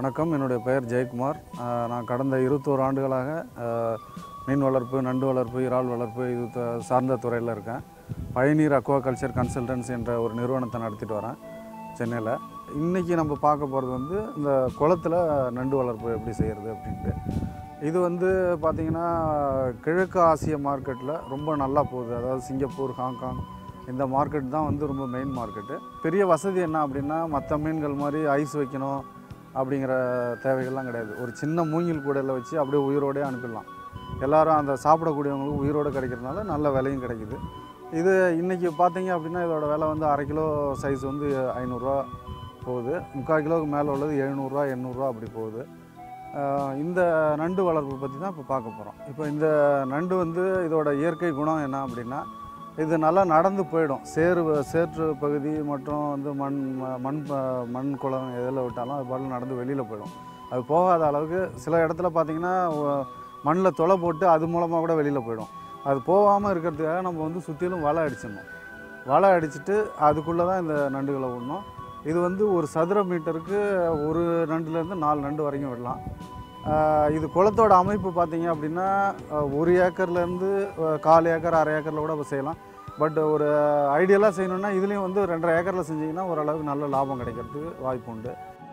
வணக்கம். என்னுடைய பெயர் ஜெயக்குமார். நான் கடந்த 21 ஆண்டுகளாக மீன் வளர்ப்பு, நண்டு வளர்ப்பு, இறால் வளர்ப்பு இது சார்ந்த துறையில் இருக்கேன். பயனீர் அக்வாகல்ச்சர் கன்சல்டன்சி என்ற ஒரு நிறுவனத்தை நடத்திட்டு வரேன் சென்னையில். இன்றைக்கி நம்ம பார்க்க போகிறது வந்து இந்த குளத்தில் நண்டு வளர்ப்பு எப்படி செய்கிறது அப்படின்ட்டு. இது வந்து பார்த்திங்கன்னா கிழக்கு ஆசிய மார்க்கெட்டில் ரொம்ப நல்லா போகுது. அதாவது சிங்கப்பூர், ஹாங்காங் இந்த மார்க்கெட் தான் வந்து ரொம்ப மெயின் மார்க்கெட்டு. பெரிய வசதி என்ன அப்படின்னா, மற்ற மீன்கள் மாதிரி ஐஸ் வைக்கணும் அப்படிங்கிற தேவைகள்லாம் கிடையாது. ஒரு சின்ன மூங்கில் கூடையில் வச்சு அப்படியே உயிரோடே அனுப்பிடலாம். எல்லோரும் அந்த சாப்பிடக்கூடியவங்களுக்கு உயிரோடு கிடைக்கிறதுனால நல்ல விலையும் கிடைக்குது. இது இன்றைக்கி பார்த்தீங்க அப்படின்னா இதோட விலை வந்து 1/2 கிலோ சைஸ் வந்து 500 போகுது. 3/4 கிலோவுக்கு மேலே உள்ளது 700 800 அப்படி போகுது. இந்த நண்டு வளர்ப்பு பற்றி தான் இப்போ பார்க்க போகிறோம். இப்போ இந்த நண்டு வந்து இதோட இயற்கை குணம் என்ன அப்படின்னா, இது நல்லா நடந்து போயிடும். சேற்று பகுதி மற்றும் வந்து மண் குளம் எதில் விட்டாலும் அது பாட்டில் நடந்து வெளியில் போயிடும். அது போகாத அளவுக்கு சில இடத்துல பார்த்திங்கன்னா மண்ணில் துளை போட்டு அது மூலமாக கூட வெளியில் போயிடும். அது போகாமல் இருக்கிறதுக்காக நம்ம வந்து சுற்றிலும் வலை அடிச்சிடணும். வலை அடிச்சுட்டு அதுக்குள்ளே தான் இந்த நண்டுகளை விடணும். இது வந்து ஒரு சதுர மீட்டருக்கு ஒரு நண்டுலேருந்து 4 நண்டு வரைக்கும் விடலாம். இது குளத்தோட அமைப்பு பார்த்திங்க அப்படின்னா 1 ஏக்கர்லேருந்து 1/4 ஏக்கர் 1/2 ஏக்கரில் கூட செய்யலாம். பட் ஒரு ஐடியலாக செய்யணுன்னா இதுலேயும் வந்து 2.5 ஏக்கரில் செஞ்சிங்கன்னா ஓரளவுக்கு நல்ல லாபம் கிடைக்கிறதுக்கு வாய்ப்பு உண்டு.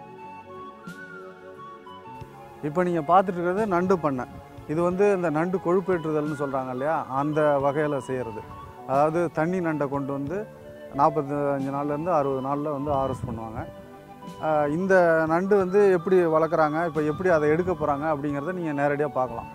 இப்போ நீங்கள் பார்த்துட்டு இருக்கிறது நண்டு பண்ணை. இது வந்து இந்த நண்டு கொழுப்பேற்றுதல்னு சொல்கிறாங்க இல்லையா, அந்த வகையில் செய்கிறது. அதாவது தண்ணி நண்டை கொண்டு வந்து 45 நாள்லேருந்து 60 நாளில் வந்து ஹார்வெஸ்ட் பண்ணுவாங்க. இந்த நண்டு வந்து எப்படி வளர்க்குறாங்க, இப்போ எப்படி அதை எடுக்க போகிறாங்க அப்படிங்கிறத நீங்கள் நேரடியாக பார்க்கலாம்.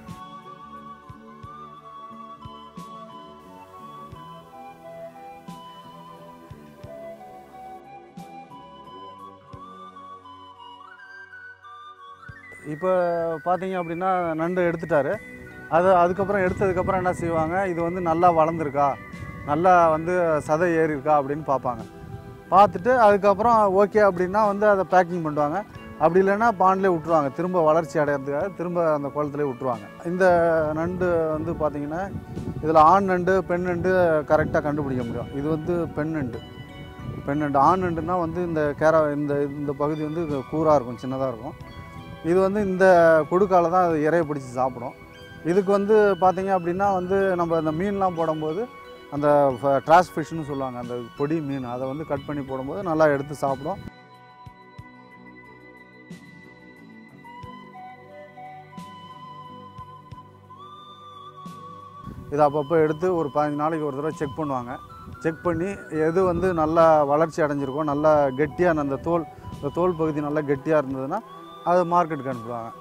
இப்போ பார்த்தீங்க அப்படின்னா நண்டு எடுத்துட்டாரு. அதுக்கப்புறம் எடுத்ததுக்கப்புறம் என்ன செய்வாங்க, இது வந்து நல்லா வளர்ந்துருக்கா, நல்லா வந்து சதை ஏறியிருக்கா அப்படின்னு பார்ப்பாங்க. பார்த்துட்டு அதுக்கப்புறம் ஓகே அப்படின்னா வந்து அதை பேக்கிங் பண்ணுவாங்க. அப்படி இல்லைன்னா பாண்டிலே விட்ருவாங்க. திரும்ப வளர்ச்சி அடைகிறதுக்காக திரும்ப அந்த குளத்துலேயே விட்ருவாங்க. இந்த நண்டு வந்து பார்த்திங்கன்னா இதில் ஆண் நண்டு பெண் நண்டு கரெக்டாக கண்டுபிடிக்க முடியும். இது வந்து பெண் நண்டு. ஆண் நண்டுன்னா வந்து இந்த பகுதி வந்து கூராக இருக்கும், சின்னதாக இருக்கும். இது வந்து இந்த கொடுக்கால தான் அது இறைய பிடிச்சி சாப்பிடும். இதுக்கு வந்து பார்த்திங்க அப்படின்னா வந்து நம்ம அந்த மீன்லாம் போடும்போது அந்த ட்ராஷ் ஃபிஷ்னு சொல்லுவாங்க, அந்த பொடி மீன், அதை வந்து கட் பண்ணி போடும்போது நல்லா எடுத்து சாப்பிடும். இதை அப்பப்போ எடுத்து ஒரு 15 நாளைக்கு ஒரு தடவை செக் பண்ணுவாங்க. செக் பண்ணி எது வந்து நல்லா வளர்ச்சி அடைஞ்சிருக்கும், நல்லா கெட்டியாக அந்த தோல் பகுதி நல்லா கெட்டியாக இருந்ததுன்னா அது மார்க்கெட்டுக்கு அனுப்புவாங்க.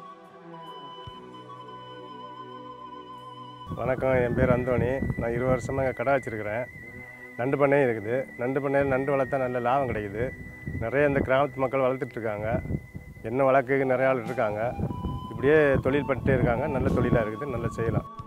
வணக்கம், என் பேர் அந்தோணி. நான் 20 வருஷமாக கடை வச்சுருக்கிறேன். நண்டு பண்ணையும் இருக்குது. நண்டு பண்ணையில் நண்டு வளர்த்தா நல்ல லாபம் கிடைக்குது. நிறைய இந்த கிராமத்து மக்கள் வளர்த்துட்ருக்காங்க. என்ன வளர்க்குறதுக்கு நிறைய ஆள் இருக்காங்க. இப்படியே தொழில் பண்ணிட்டே இருக்காங்க. நல்ல தொழிலாக இருக்குது, நல்லா செய்யலாம்.